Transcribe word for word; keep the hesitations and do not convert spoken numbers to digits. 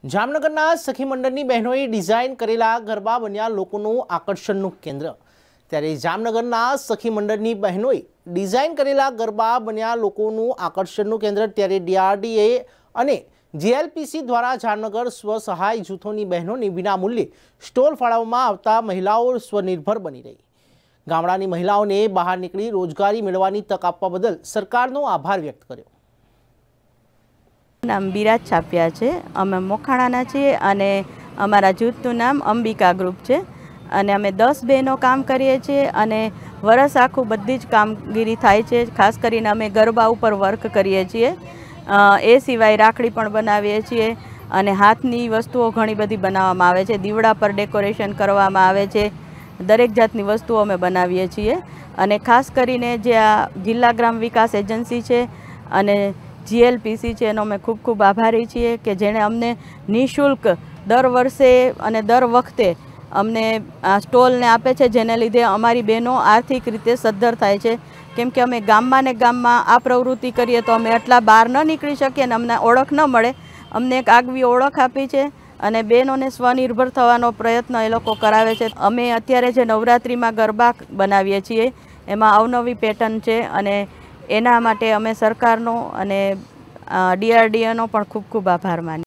જામનગરના સખી મંડળની બહેનોએ ડિઝાઇન કરેલા ગરબા બન્યા લોકોનું આકર્ષણનું કેન્દ્ર। ત્યારે જામનગરના સખી મંડળની બહેનોએ ડિઝાઇન કરેલા ગરબા બન્યા લોકોનું આકર્ષણનું કેન્દ્ર। ત્યારે ડીઆરડીએ અને જીએલપીસી દ્વારા જામનગર સ્વસહાય જૂથોની બહેનોને વિનામૂલ્યે સ્ટોલ ફાળવવામાં આવતા મહિલાઓ સ્વનિર્ભર બની રહી। ગામડાની મહિલાઓને બહાર નીકળી રોજગારી મેળવવાની તક આપવા બદલ સરકારનો આભાર વ્યક્ત કર્યો। नाम बिराज छापिया है। अमे मोखाणाना छीए अने अमारा जूथनुं नाम अंबिका ग्रुप है अने अमे दस बहनों काम करीए छीए अने वरस आखुं बधी ज कामगीरी थाय छे। खास करीने अमे गरबा उपर वर्क करीए छीए। ए सिवाय राखड़ी पण बनावीए छीए अने हाथनी वस्तुओ घणी बधी बनाववामां आवे छे। दीवड़ा पर डेकोरेशन करवामां आवे छे। दरेक जातनी वस्तुओ अमे बनावीए छीए अने खास करीने जे आ जिल्ला ग्राम विकास एजन्सी छे अने जीएलपीसी है एनो अमे खूब खूब आभारी छीए कि जेणे अमने निःशुल्क दर वर्षे अने दर वखते अमने स्टॉल ने आपे छे, जेने लीधे अमारी बहनों आर्थिक रीते सद्धर थाय छे। केम के अमे गाममां ने गाममां आ प्रवृत्ति करीए तो अमे आटला बहार न निकળી શકીએ ને अमने ओळख न मळे। अमने एक आगवी ओळख आपी छे अने बहनोने स्वनिर्भर थवानो प्रयत्न ए लोको करावे छे। अमे अत्यारे जे नवरात्रिमां गरबा बनावीए छीए एमां अवनवी पेटर्न छे अने एना माटे अमे सरकारनो अने डीआरडीएनो पण खूब खूब आभार मानी।